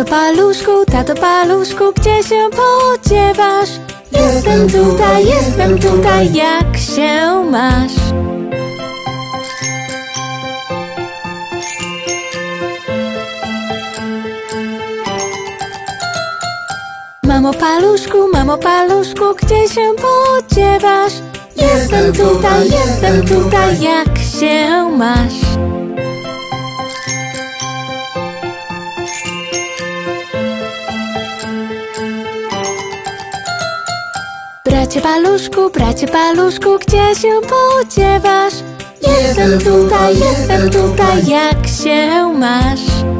tato paluszku, gdzie się podziewasz? Jestem tutaj, jak się masz? Mamo paluszku, gdzie się podziewasz? Jestem tutaj, jak się masz? Bracie paluszku, gdzie się podziewasz? Jestem tutaj, jak się masz?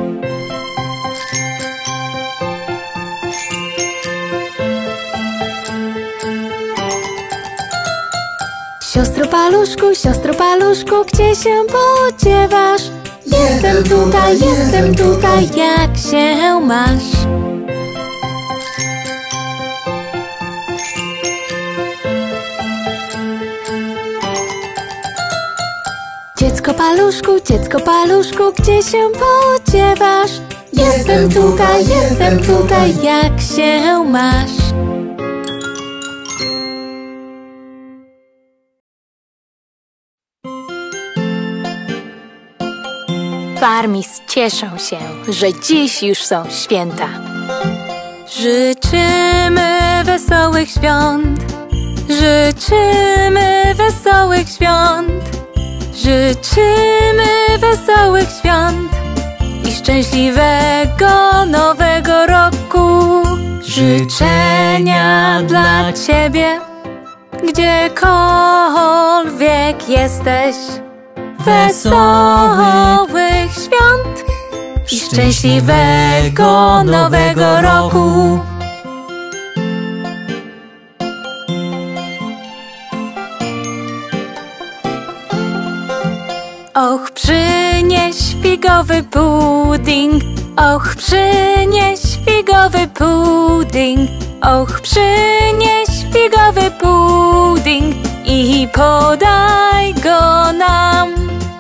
Siostro paluszku, gdzie się podziewasz? Jestem tutaj, jak się masz? Dziecko paluszku, gdzie się podziewasz? Jestem tutaj, jak się masz? Farmis cieszą się, że dziś już są święta. Życzymy wesołych świąt, życzymy wesołych świąt, życzymy wesołych świąt i szczęśliwego nowego roku. Życzenia dla Ciebie, gdziekolwiek jesteś. Wesołych świąt i szczęśliwego nowego roku. Och, przynieś figowy pudding, och, przynieś figowy pudding, och, przynieś figowy pudding i podaj go nam.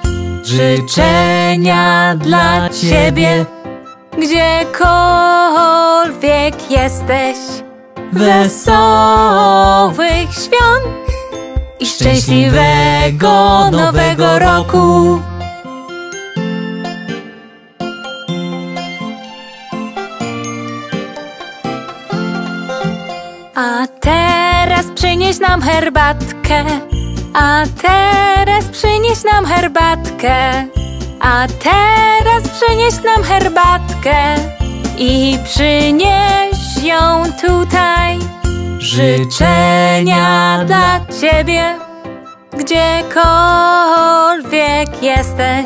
Życzenia dla Ciebie, gdziekolwiek jesteś. Wesołych świąt i szczęśliwego nowego roku. A teraz przynieś nam herbatkę, a teraz przynieś nam herbatkę, a teraz przynieś nam herbatkę i przynieś ją tutaj. Życzenia dla Ciebie, gdziekolwiek jesteś.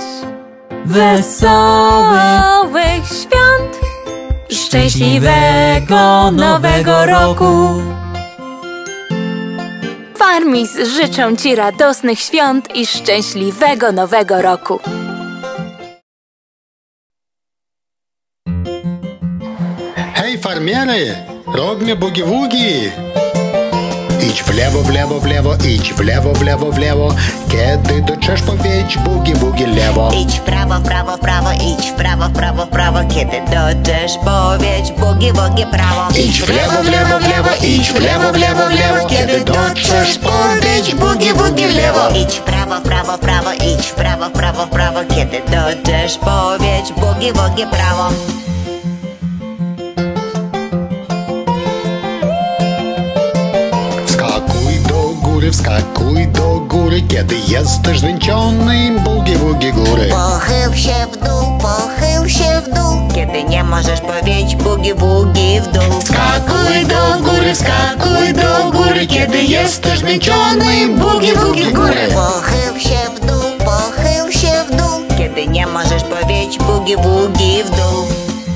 Wesołych świąt i szczęśliwego nowego roku. Farmis życzą Ci radosnych świąt i szczęśliwego nowego roku. Hej, farmiery! Robimy bugi-wugi! Idź w lewo, w lewo, w lewo, idź w lewo, w lewo, w lewo. Kiedy dotrzesz, powiedz bugi-wugi lewo. Idź w prawo, w prawo, w prawo, idź w prawo, w prawo, w prawo. Kiedy dotrzesz, powiedz bugi-wugi prawo. Idź w lewo, w lewo, w lewo, idź w lewo, w lewo, w lewo. Kiedy dotrzesz, powiedz bugi-wugi lewo. Idź w prawo, w prawo, w prawo, idź w prawo, w prawo, w prawo. Kiedy dotrzesz, powiedz bugi-wugi prawo. Wskakuj do góry, kiedy jesteś zmęczony, bugi-wugi góry. Pochyl się w dół, kiedy nie możesz powiedzieć bugi-wugi w dół. Wskakuj do góry, kiedy jesteś zmęczony, bugi-wugi góry. Pochyl się w dół, kiedy nie możesz powiedzieć bugi-wugi w dół.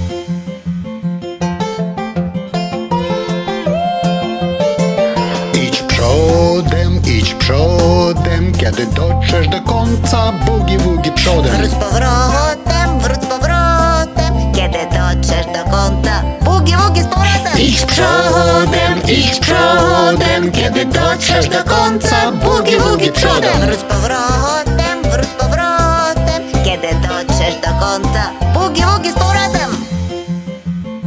Idź przodem, kiedy dotrzesz do końca, bugi-wugi przodem. Wróć powrotem, kiedy dotrzesz do końca, bugi-wugi z powrotem. Idź przodem, kiedy dotrzesz do końca, bugi-wugi przodem. Wróć powrotem, kiedy dotrzesz do końca, bugi-wugi z powrotem.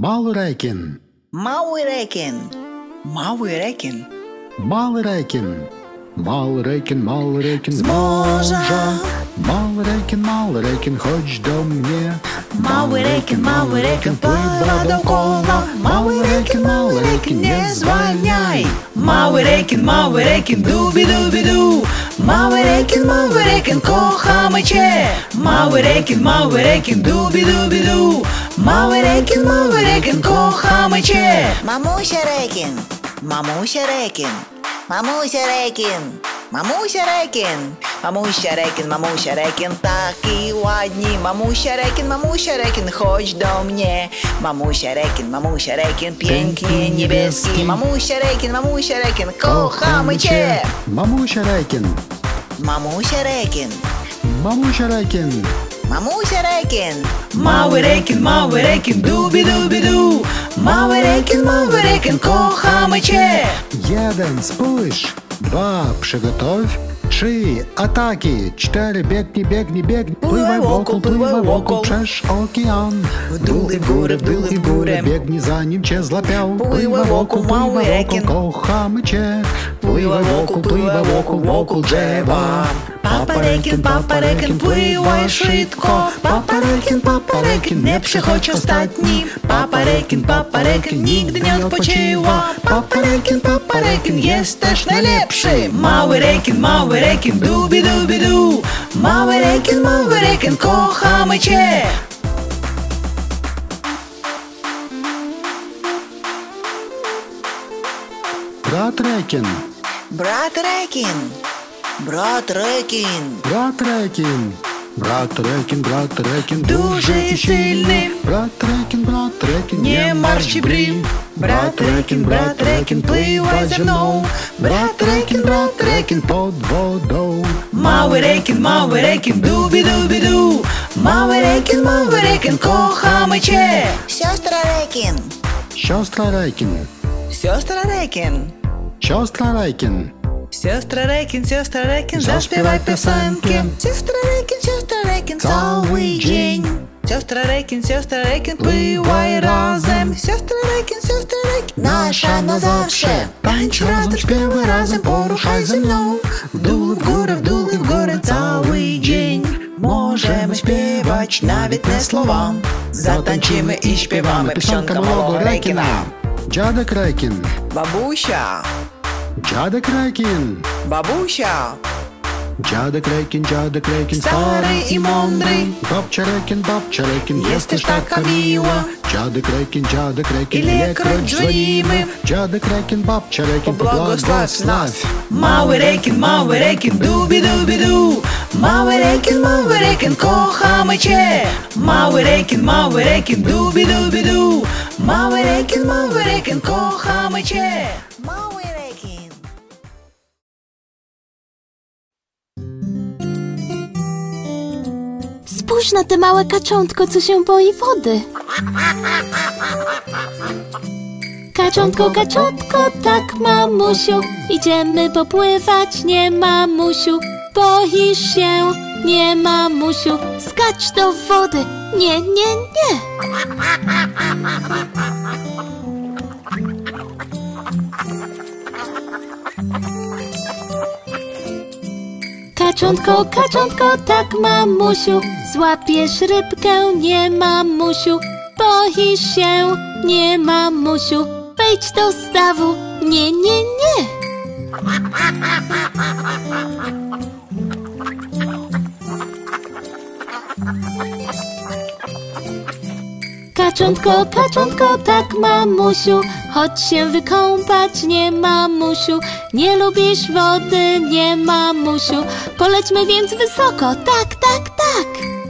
Mały rekin. Mały rekin. Mały rekin. Mały rekin. Mały rekin, mały rekin z morza. Mały rekin, chodź do mnie. Mały rekin, pływa dookoła. Mały rekin, nie zwalniaj. Mały rekin, dubi dubi du. Mały rekin, kochamy cię. Mały rekin, dubi dubi du. Mały rekin, kochamy cię. Mamusia rekin. Mamusia rekin. Mamusia rekin. Mamusia rekin. Mamusia rekin, taki ładni. Mamusia rekin, chodź do mnie. Mamusia rekin, pięknie niebieski. Mamusia rekin, kochamy cię. Mamusia rekin. Mamusia rekin. Mamusia rekin. Mamusia rekin. Mały rekin, dubi dubi du. Mały rekin, kochamy cię. 1, spójrz. 2, przygotow. 3, ataki. 4, biegnij, biegnij, biegnij. Pływaj wokół przez okean. W dół i w górę. Biegnij zanim cię złapiał. Pływaj wokół, mały rekin. Kochamy cię. Pływaj wokół drzewa. Papa rekin, pływaj szybko. Papa rekin, nie przychodź ostatni. Papa rekin, nigdy nie odpoczywa. Papa rekin, jest też najlepszy. Mały rekin, dubi dubi du. Mały rekin, kochamy cię. Brat rekin. Brat rekin. Brat rekin. Brat rekin. Brat rekin, Duży i silny. Brat rekin, Nie martw brwi. Brat rekin, pływaj ze mną. Brat rekin, pod wodą. Mały rekin, dubi dubi du. Mały rekin, kochamy cię. Siostra rekin. Siostra rekin. Siostra rekin. Siostra rekin. Siostra rekin, zaśpiewaj piosenkę. Siostra rekin, cały dzień. Siostra rekin, pływaj razem. Siostra rekin, Nasza na zawsze. tańcz razem, śpiewaj razem, poruszaj ze mną. W dół i w górę cały dzień. Możemy śpiewać nawet nie słowa. Zatańczymy i śpiewamy piosenkę małego rekina. Dziadek rekin. Babusia, Dziadek rekin. babusia, Dziadek rekin, stary i mądry. Babcia rekin, Jesteś taka miła. Dziadek rekin, Ilekroć dzwonimy, Dziadek rekin, babcia rekin, pobłogosław nas. Mały rekin, dubi dubi du. Mały rekin, kochamy cię. Mały rekin, dubi dubi du. Mały rekin, kochamy cię. Mały rekin. Spójrz na te małe kaczątko, co się boi wody. Kaczątko, tak mamusiu, idziemy popływać, nie mamusiu. Boisz się, nie mamusiu, skacz do wody, nie, nie, nie. Kaczątko, tak mamusiu, złapiesz rybkę, nie mamusiu. Boisz się, nie mamusiu, wejdź do stawu, nie, nie, nie. Kaczątko, tak mamusiu, chodź się wykąpać, nie mamusiu. Nie lubisz wody, nie mamusiu, polećmy więc wysoko, tak, tak, tak.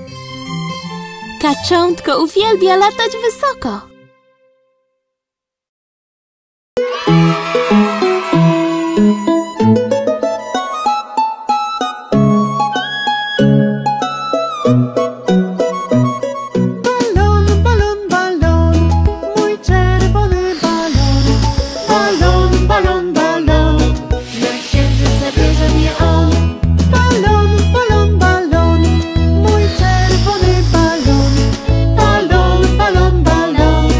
Kaczątko uwielbia latać wysoko. Balon, balon, balon, mój czerwony balon. Balon, balon, balon,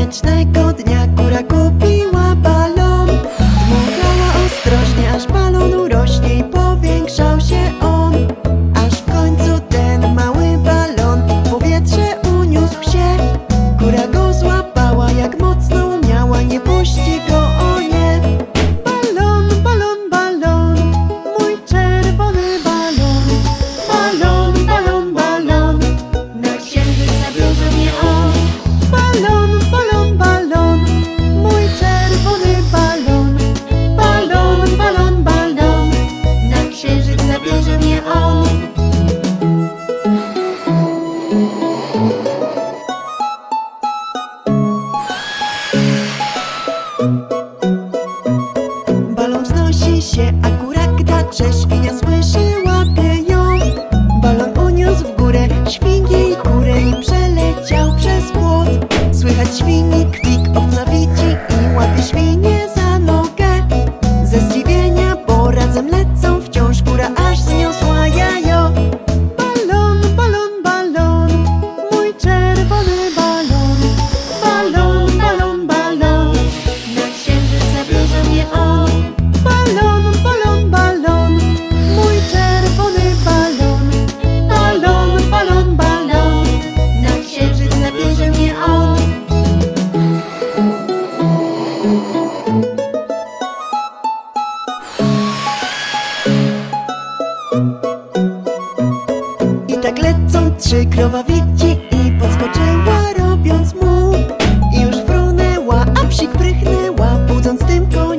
słonecznego dnia kura kupiła balon. Dmuchała ostrożnie, aż balon urośnie i powiększał się on. Aż w końcu ten mały balon w powietrze uniósł się. Kura go złapała jak mocno umiała, nie puści go, o nie. Balon, balon, balon, mój czerwony balon. Balon, balon, balon, na księżyc zabierze mnie on. Balon, balon, balon, mój czerwony balon. Balon, balon, balon, na księżyc zabierze mnie on. Balon wznosi się, a kura gdacze, świnia słyszy, łapie ją. Balon uniósł w górę świnię i kurę i przeleciał przez płot. Słychać świni kwik, owca widzi i łapie świnię za nogę. Ze zdziwienia, bo razem lecą wciąż, kura aż zniosła jajo. Balon, balon, balon, mój czerwony balon. Balon, balon, balon, na księżyc zabierze mnie on. Balon, balon, balon, mój czerwony balon. Balon, balon, balon, na księżyc zabierze mnie on. I tak lecą trzy, krowa widzi i podskoczyła, robiąc mu. I już frunęła, a psik prychnęła, budząc tym konia.